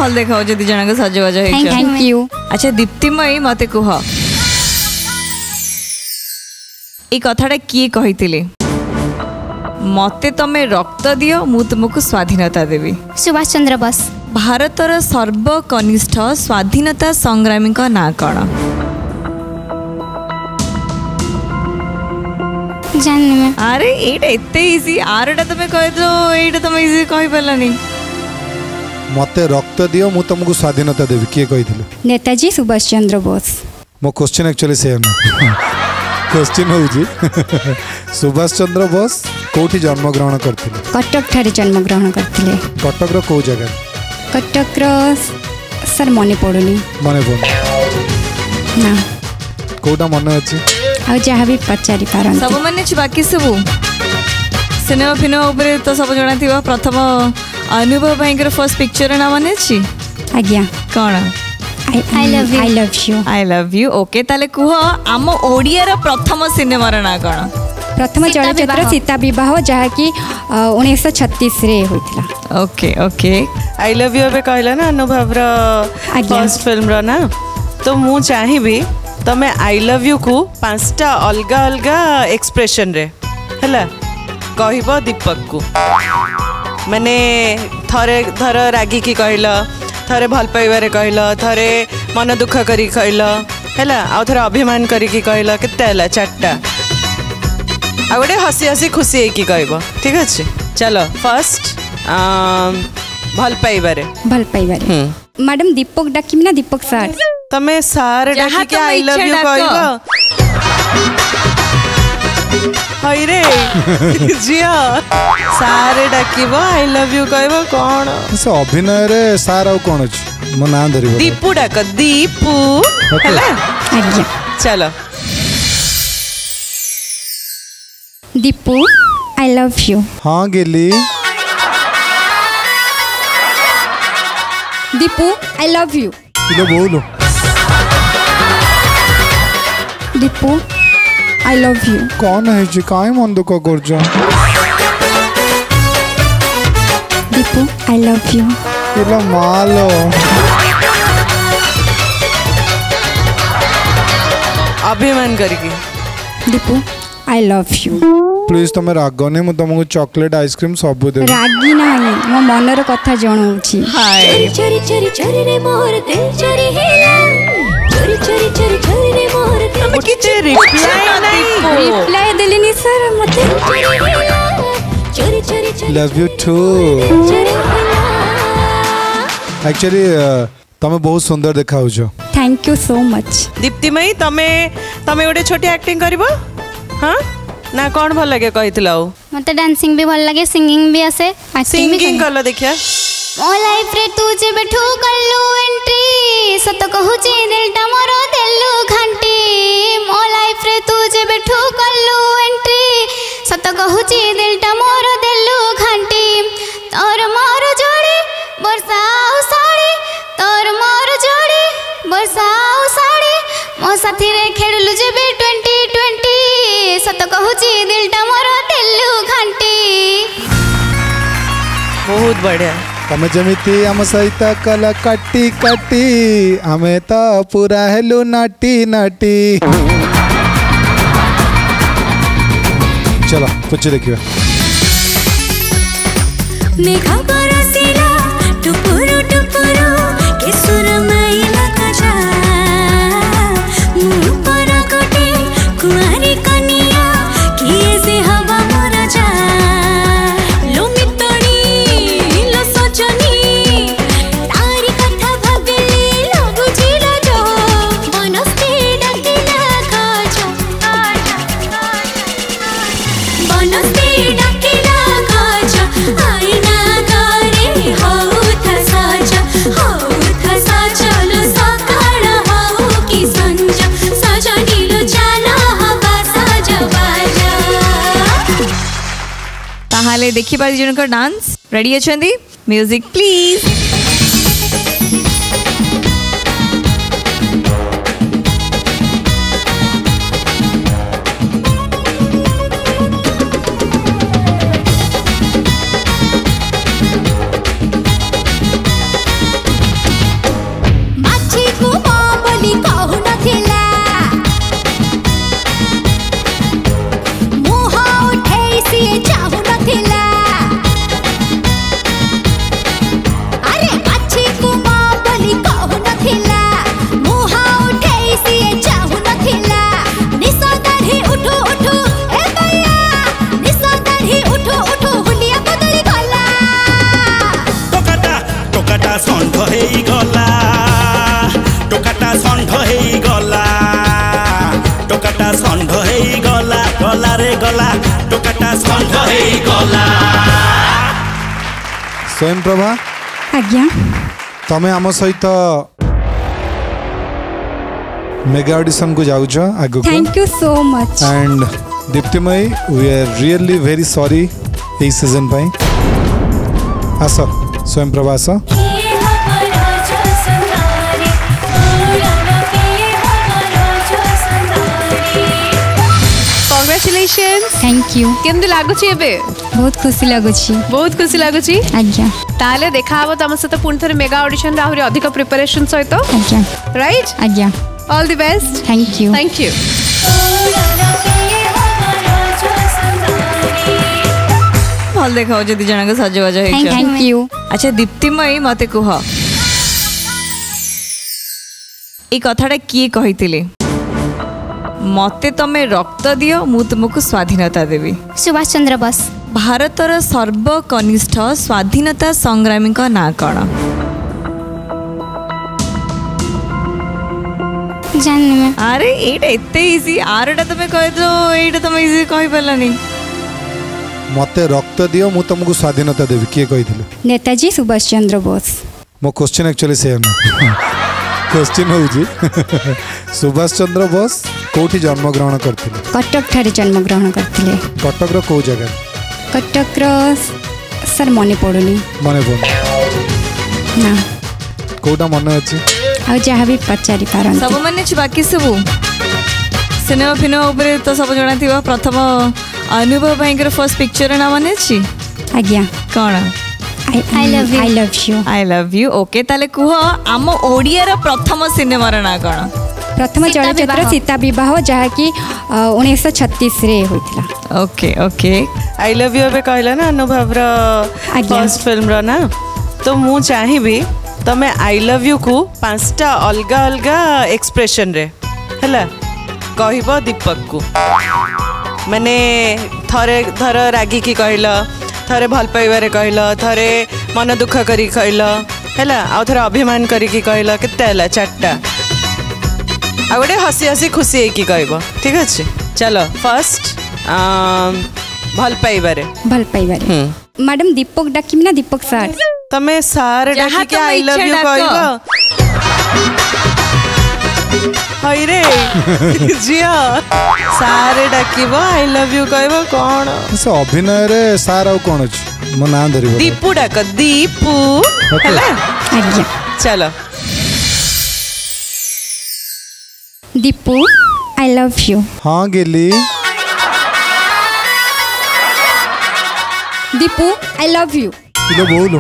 भल देखा दी जन सजबाज थैंक यू। अच्छा दीप्तिमयी मते कुह ए कथाटा किए कही मते तमे रक्त दियो मु तुमको स्वाधीनता देवी? सुभाष चंद्र बोस। भारतर सर्वकनिष्ठ स्वाधीनता संग्रामी का ना कौन? जाननी में अरे एटा एते इजी आरटा तमे कह दो एटा तमे इजी कहि परलानी। मते रक्त दियो मु तुमको स्वाधीनता देवी किए कही? नेताजी सुभाष चंद्र बोस। मो क्वेश्चन एक्चुअली सेम क्वेश्चन होउजी सुभाष चंद्र बोस कोठी जन्म ग्रहण करथिले? कटक ठारे जन्म ग्रहण करथिले। कटक रो को जगह? कटक रो सर मने पड़ुनी। मने पड़ुनी ना कोटा मने अछि? आ जहाँ भी पचारि पारन सब माने छि बाकी सब सिनेमा फिनेमा ऊपर तो सब जणा थिबा। प्रथम अनुभव भाईकर फर्स्ट पिक्चर ना माने छि? आज्ञा कोन? I love you. I love you. I love you. Okay ताले कुह आम ओडिया रा प्रथम सिनेमा रा ना कोन? प्रथम चलचित्र सीता विवाह जहाँ कि 1936 रे होइतिला। Okay okay I love you बे कहला ना अनुभव रा फर्स्ट फिल्म रा ना तो मु चाहिबी तमे आई लव यू को पांचटा अलगा अलगा एक्सप्रेशन रे हला कहबो दीपक को माने थरे थर रागी की कहला थरे भल पाइबारे कहला थरे मन दुख करी कहला हला आ थरे अभिमान करी की कहला केते हला चारटा आ गोटे हसी हसी खुशी है कि कहबो ठीक अछि। चलो फर्स्ट भल पाइबारे मैडम दीपक डाकिम ना दीपक सर तमे सारे डाकी के आई लव यू कहबो हाय रे जिया सारे डाकीबो आई लव यू कहबो कोन से अभिनय रे सार आ कोन अछि मो नाम धरिबो दीपू डाक दीपू हला आज्ञा। चलो दीपू आई लव यू। हाँ गेली दीपू आई लव यू। किलो बोलो दीपू आई लव यू। कौन है जी काहे मन दुख करजो? Deepu I love you. इला मालो अभिमान करके Deepu I love you. Please तमे रागने मु तुमको चॉकलेट आइसक्रीम सब दे। रागी नाही मो मनर कथा जणाउछि। हाय चोरी चोरी चोरी रे मोर दिल चोरी हेला चोरी चोरी चोरी चोरी रे मोर दिल किचे रिप्लाई नहीं रिप्लाई देलिनी सर मते चोरी चोरी चोरी लव यू टू। एक्चुअली तमे बहुत सुंदर देखाउ छो। Thank you so much. Diptimayee तमे तमे गोटे छोटी एक्टिंग करबो हां ना कौन भल लगे कहितलाओ? मते डांसिंग भी भल लगे सिंगिंग भी आसे सिंगिंग करलो देखिया। मो लाइफ रे तू जे बैठू कल्लू एंट्री सत कहूची दिलटा मोर देलू घंटी मो लाइफ रे तू जे बैठू कल्लू एंट्री सत कहूची दिलटा मोर देलू घंटी तोर मोर जोड़ी बरसाओ साड़ी तोर मोर जोड़ी बरसाओ साड़ी मो साथी रे खेललु जे 2020 सत कहूची दिलटा मोर देलू घंटी। बहुत बढ़िया। तमे जमिति आम सहित कल काटी काटी आमे तो पूरा हेलु नाटी नाटी। चलो कुछ देखिए। मेघा बरसिला टुपुरु टुपुरु केसुर माइला कजा मु पर कोटे कुआरी कनिया किए से हवा मोर जा लो मितणी लो सजनी तारी कथा भाबिली लो बुझिला जो बनस्ते डाकिला खाजो बनस्ते डाकिला खाजो आईना करे हो था साजा लो सकाळ हो कि संजा सजनी लो जाला हवा साजा बाजा। ताहाले देखि पारि जनकर डांस रेडी अछंदी म्यूजिक प्लीज। सिए चाहू नथिला अरे बाछी को मां बोली कहू नथिला मुहा उठे सिए चाहू नथिला निशा दाढ़ी उठो उठो ए भैया निशा दाढ़ी उठो उठो हुलिया बदली गला टोकाटा टोकाटा षंढ हेई गला टोकाटा षंढ हेई गला टोकाटा षंढ हेई गला गला रे गला टोकाटा षंढ हेई गला स्वयं प्रभा आज्ञा तमे आम सहित मेगा ऑडिशन को जाउछ आगु thank you so much and Diptimayee we are really very sorry ए सीजन पाई आस स्वयं प्रभा आस कंग्रेचुलेशंस थैंक यू केमती लागुची एबे बहुत खुशी लगुची बहुत खुशी लागुची आज्ञा ताले देखा हबो तम सहित पुणी थरे मेगा ऑडिशन राहुरी अधिक प्रिपरेशन सहित आज्ञा राइट आज्ञा all the best thank you thank you भल देखा जदि जन सजबाज थैंक यू अच्छा दीप्तिमयी मते कुह ए कथाटा किए कहितिले मते तमे रक्त दियो मु तुमको स्वाधीनता देवी सुभाष चंद्र बोस भारतर सर्वकनिष्ठ स्वाधीनता संग्रामी का ना कौन जानने में अरे एटा एते इजी आरटा तमे कह दो एटा तमे इजी कहि परलानी मते रक्त दियो मु तुमको स्वाधीनता देवी किए कहिथिले नेताजी सुभाष चंद्र बोस मो क्वेश्चन एक्चुअली सेम क्वेश्चन होउजी सुभाष चंद्र बोस कोठी जन्म ग्रहण करथिले कटक ठारे जन्म ग्रहण करथिले कटक रो को जगह कटक रो सर मने पड़ुनी मने पड़े ना कोटा मने अछि आ जहाँ भी पचारि पारन सब माने छि बाकी सब सिनेमा फिनेमा ऊपर तो सब जणा थिबा प्रथम अनुभव भाईकर फर्स्ट पिक्चर ना माने छि आज्ञा कोन I love you I love you okay ताले कुह आम ओडिया रो प्रथम सिनेमा रो ना कोन प्रथम चलचित्र सीता विवाह जहाँकि 1936 रे होइतिला okay okay I love you कहला ना अनुभव फर्स्ट फिल्म रो ना तो मु चाहिबी तमे आई लव यू को पांचटा अलग अलग एक्सप्रेशन रे हला कहबो दीपक को माने थरे थर रागी की कहला थरे भल पाइबारे कहला थरे मन दुख करी कहला हला आ थरे अभिमान करी की कहला केते हला चारटा आ गोटे हसी हसी खुशी होइकी कहबो ठीक अछि चलो फर्स्ट भल पाइबारे मैडम दीपक डाकिम ना दीपक सर तमे सार डाकी के आई लव यू कहबो हाय रे जिया सारे डाकिबो आई लव यू कहबो कोन से अभिनय रे सार आ कोन अछि मो नाम धरिबो दीपू डाक दीपू हला आज्ञा चलो दीपू आई लव यू हाँ गेली दीपू आई लव यू किलो बोलो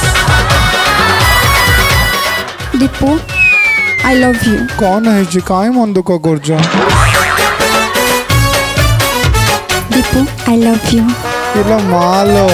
दीपू आई लव यू कौन है जी काहे मन दुख करजो दीपू आई लव यू इला मालो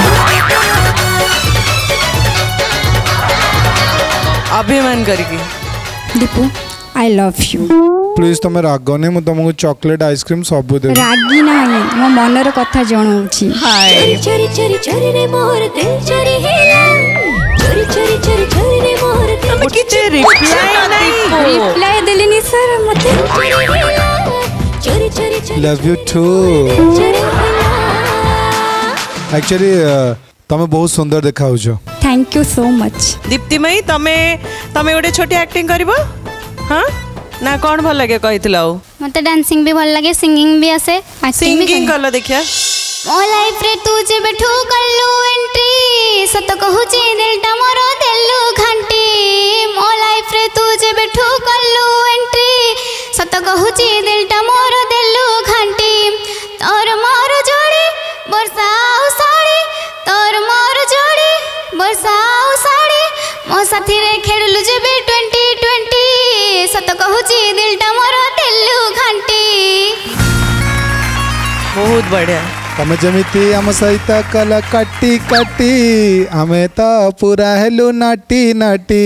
अभिमान करके Deepu I love you please तमे रागने मु तुमको चॉकलेट आइसक्रीम सब दे रागी नाही मो मनर कथा जणाउछि हाय चोरी चोरी चोरी रे मोर दिल चोरी हेला चोरी चोरी चोरी चोरी रे मोर दिल किते रिप्लाई नहीं रिप्लाई देलिनी सर मते चोरी चोरी चोरी लव यू टू चोरी हेला एक्चुअली तमे बहुत सुंदर देखाउ छो thank you so much Diptimayee तमे तमे गोटे छोटी एक्टिंग करबो हां ना कौन भल लगे कहितला मते डांसिंग भी भल लगे सिंगिंग भी आसे सिंगिंग करलो देखिया मो लाइफ रे तू जे बैठू कल्लू एंट्री सत कहूची दिलटा मोर देलू घंटी मो लाइफ रे तू जे बैठू कल्लू एंट्री सत कहूची दिलटा मोर देलू घंटी तोर मोर जोड़ी बरसाओ साड़ी तोर मोर जोड़ी बरसाओ साड़ी मो साथी रे खेललु जे 2020 सत कहूची दिलटा मोर देलू घंटी बहुत बढ़िया तमे जमिति आम सहित कल काटी काटी आमे तो पूरा हेलु नाटी नाटी।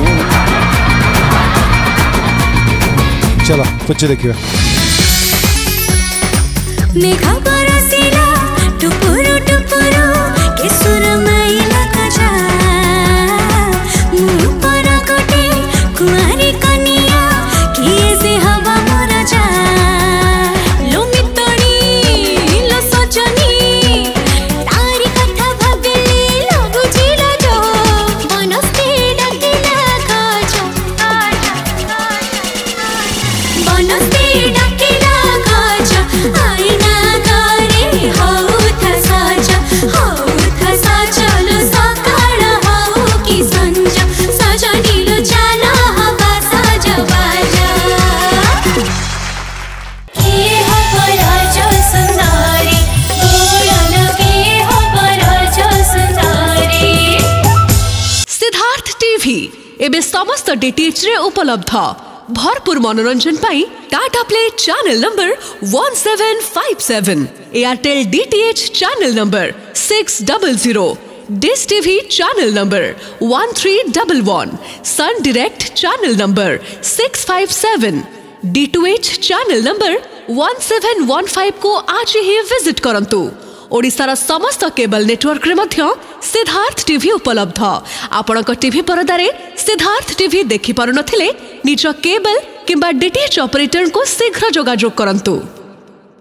चलो कुछ देखिए। मेघा बरसिला टुपुरु टुपुरु केसुर माइला कजा मु पर गोटे कुआरी कनिया किए से हवा मोर जा लो मितणी लो सजनी तारी कथा भाबिली लो बुझिला जो बनस्ते डाकिला काजो बनस्ते डाकिला काजो आईना करे होता साजा लो सकाळ हो कि संजा सजनीलो चाला हवा साजा बाजा के हो पराजो सुंदरी बोलन के हो पराजो सुंदरी। सिद्धार्थ टीवी एबे समस्त डीटीएच रे उपलब्ध। भरपूर मनोरंजन पाई Tata Play channel number 1757, Airtel DTH channel number 600, dish TV channel number 1311, Sun Direct channel number 657, D2H channel number 1715 को आज ही विजिट करंतु। ओडिशार समस्त केबल नेटवर्क रे मध्य सिद्धार्थ टीवी उपलब्ध। आपणक टीवी परदारे सिद्धार्थ टीवी देखि पारु नथिले निज केबल किंबा डीटीएच ऑपरेटर को शीघ्र जोगाजोग करंतु।